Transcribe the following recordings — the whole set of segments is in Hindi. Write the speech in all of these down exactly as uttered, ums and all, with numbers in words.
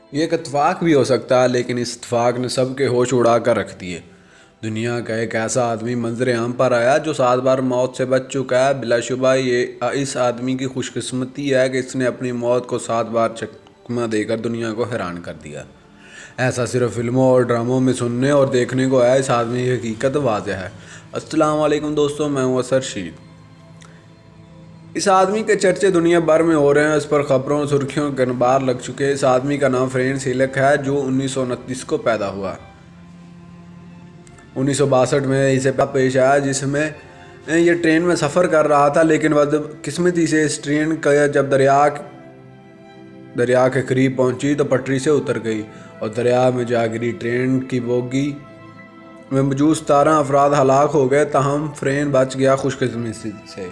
ये एक इत्तेफाक भी हो सकता है, लेकिन इस इत्तेफाक ने सबके होश उड़ा कर रख दिए। दुनिया का एक ऐसा आदमी मंजर आम पर आया जो सात बार मौत से बच चुका है। बिलाशुबा ये इस आदमी की खुशकिस्मती है कि इसने अपनी मौत को सात बार चकमा देकर दुनिया को हैरान कर दिया। ऐसा सिर्फ फिल्मों और ड्रामों में सुनने और देखने को आया, इस आदमी की हकीकत वाज़ेह है। अस्सलाम वालेकुम दोस्तों, मैं हूँ असर शीद। इस आदमी के चर्चे दुनिया भर में हो रहे हैं, इस पर खबरों सुर्खियों के अखबार लग चुके हैं। इस आदमी का नाम फ्रेंच सिलक है, जो उन्नीस सौ उनतीस को पैदा हुआ। उन्नीस सौ बासठ में इसे पेश आया, जिसमें ये ट्रेन में सफ़र कर रहा था, लेकिन बदकिस्मती से इस ट्रेन का जब दरिया दरिया के करीब पहुंची तो पटरी से उतर गई और दरिया में जा गिरी। ट्रेन की बोगी में मौजूद सतारह अफराद हलाक हो गए, ताहम फ्रेन बच गया खुशकिस्मती से।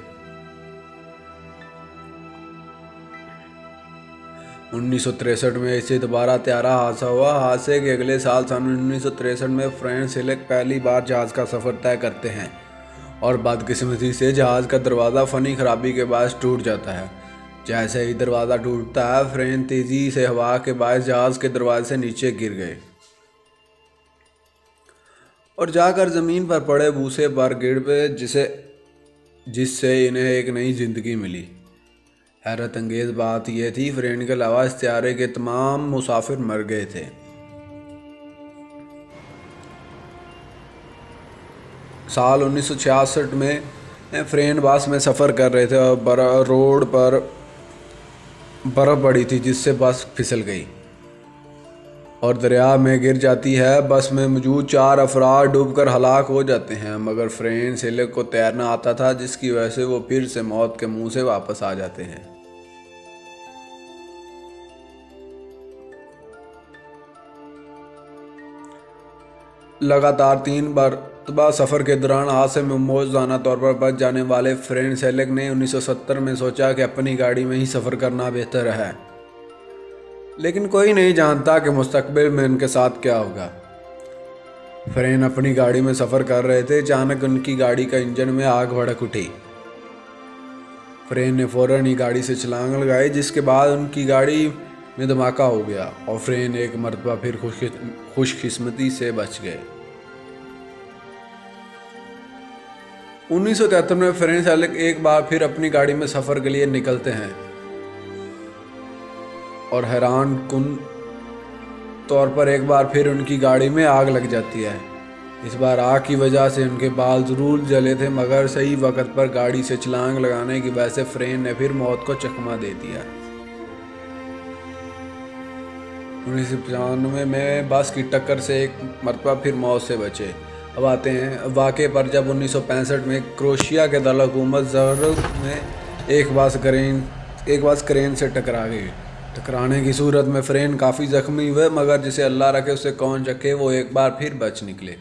उन्नीस सौ तिरसठ में इसे दोबारा त्यारा हादसा हुआ। हादसे के अगले साल सन उन्नीस सौ तिरसठ में फ्रेंच सिलक पहली बार जहाज़ का सफ़र तय करते हैं और बदकिस्मती से जहाज़ का दरवाज़ा फ़नी खराबी के बायस टूट जाता है। जैसे ही दरवाज़ा टूटता है, फ्रेंच तेज़ी से हवा के बायस जहाज़ के दरवाजे से नीचे गिर गए और जाकर ज़मीन पर पड़े भूसे पर गिर पे जिसे जिससे इन्हें एक नई ज़िंदगी मिली। हैरत अंगेज़ बात यह थी, फ्रेंच के अलावा इस त्यारे के तमाम मुसाफिर मर गए थे। साल उन्नीस सौ छियासठ में फ्रेन बस में सफ़र कर रहे थे और रोड पर बर्फ़ पड़ी थी, जिससे बस फिसल गई और दरिया में गिर जाती है। बस में मौजूद चार अफराद डूबकर हलाक हो जाते हैं, मगर फ्रेंच सिलक को तैरना आता था, जिसकी वजह से वो फिर से मौत के मुंह से वापस आ जाते हैं। लगातार तीन मरतबा सफ़र के दौरान हादसे में मौजूदाना तौर पर बच जाने वाले फ्रेंच सिलक ने उन्नीस सौ सत्तर में सोचा कि अपनी गाड़ी में ही सफ़र करना बेहतर है, लेकिन कोई नहीं जानता कि मुस्तकबिल में उनके साथ क्या होगा। फ्रेन अपनी गाड़ी में सफ़र कर रहे थे, अचानक उनकी गाड़ी का इंजन में आग भड़क उठी। फ्रेन ने फ़ौरन ही गाड़ी से छलांग लगाई, जिसके बाद उनकी गाड़ी में धमाका हो गया और फ्रेन एक मरतबा फिर खुशकिस्मती से बच गए। उन्नीस सौ तिहत्तर में फ्रेंच सिलक एक बार फिर अपनी गाड़ी में सफ़र के लिए निकलते हैं और हैरान कुन तौर पर एक बार फिर उनकी गाड़ी में आग लग जाती है। इस बार आग की वजह से उनके बाल ज़रूर जले थे, मगर सही वक्त पर गाड़ी से छलांग लगाने की वजह से फ्रेन ने फिर मौत को चकमा दे दिया। उन्नीस सौ पचानवे में बस की टक्कर से एक मरतबा फिर मौत से बचे। अब आते हैं वाक़े पर, जब उन्नीस सौ पैंसठ में क्रोशिया के दारुल हुकूमत ज़र्ब में एक बस क्रेन एक बस क्रेन से टकरा गई। टकराने की सूरत में फ्रेन काफ़ी ज़ख्मी हुए, मगर जिसे अल्लाह रखे उसे कौन चखे, वो एक बार फिर बच निकले।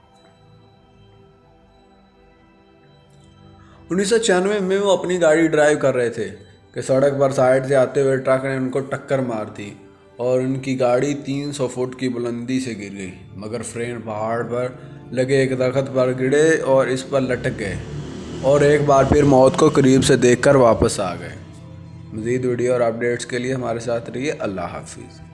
उन्नीस सौ छियानवे में वो अपनी गाड़ी ड्राइव कर रहे थे कि सड़क पर साइड से आते हुए ट्रक ने उनको टक्कर मार दी और उनकी गाड़ी तीन सौ फुट की बुलंदी से गिर गई, मगर फ्रेन पहाड़ पर लगे एक दरख्त पर गिरे और इस पर लटक गए और एक बार फिर मौत को करीब से देखकर वापस आ गए। मज़ीद वीडियो और अपडेट्स के लिए हमारे साथ रहिए। अल्लाह हाफिज़।